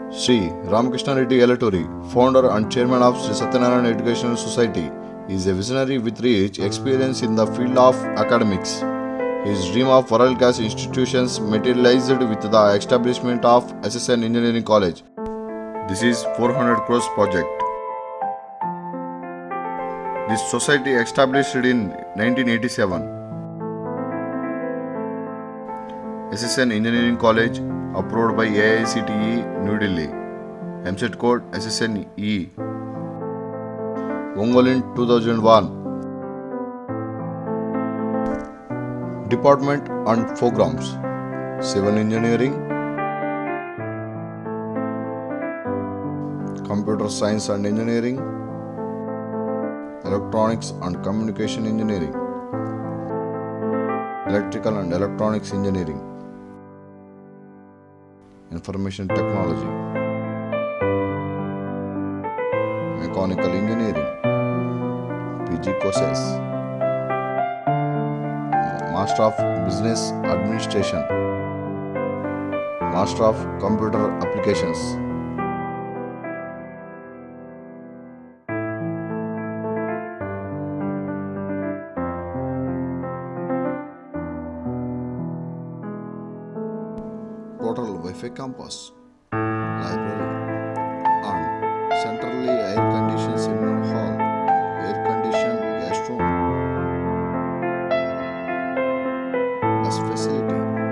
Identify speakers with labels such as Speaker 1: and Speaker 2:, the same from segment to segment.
Speaker 1: Sri Ramakrishna Reddy Elaturi, founder and chairman of Sri Satyanarayana Educational Society, is a visionary with rich experience in the field of academics. His dream of world-class institutions materialized with the establishment of SSN Engineering College. This is 400 crores project. This society established in 1987. SSN Engineering College approved by AICTE New Delhi. MCET code SSNE. Ongole in 2001. Department and programs: Civil Engineering, Computer Science and Engineering, Electronics and Communication Engineering, Electrical and Electronics Engineering, Information Technology, Mechanical Engineering, PG courses, Master of Business Administration, Master of Computer Applications. Total Wi-Fi campus, library, and centrally air-conditioned seminar hall, air-conditioned guest room, bus facility.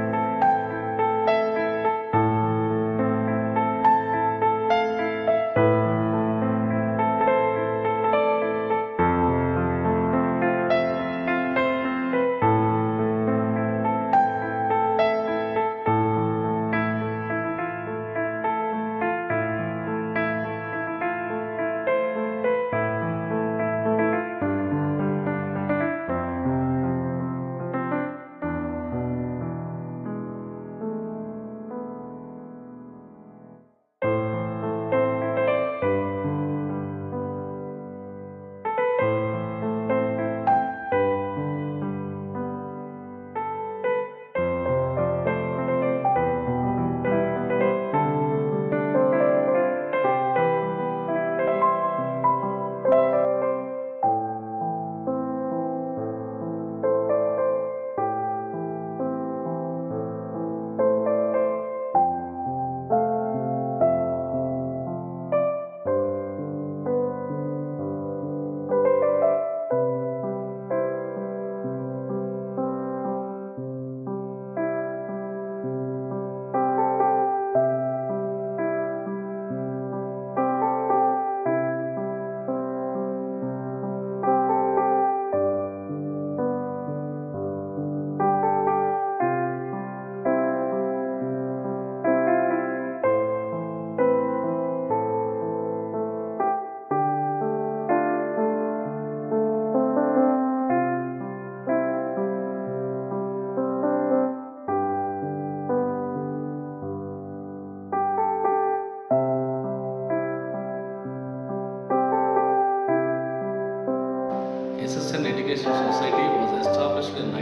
Speaker 2: SSN Education Society was established in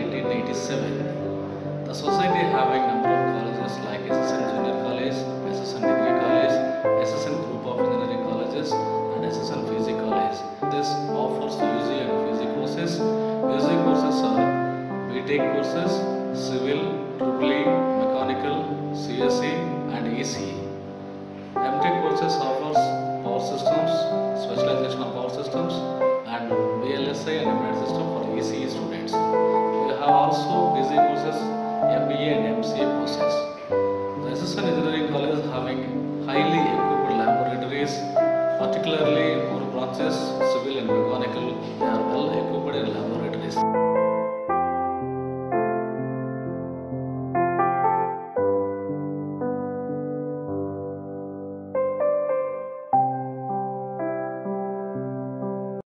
Speaker 2: 1987. The society having number of colleges like SSN Junior College, SSN Degree College, SSN Group of Engineering Colleges, and SSN PG College. This offers UG and PG courses. UG courses are BTech courses, Civil, EEE, Mechanical, CSE, and ECE. MTech courses offers Power Systems, specialization of Power Systems, and VLSI and Embedded System for ECE students. We have also PG courses, MBA and MCA courses. The SSN Engineering College is having highly equipped laboratories, particularly more branches,